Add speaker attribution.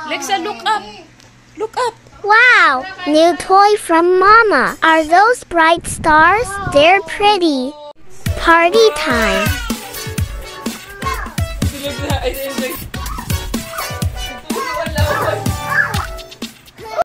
Speaker 1: Lexa, look up. Look up.
Speaker 2: Wow! New toy from Mama. Are those bright stars? They're pretty. Party time.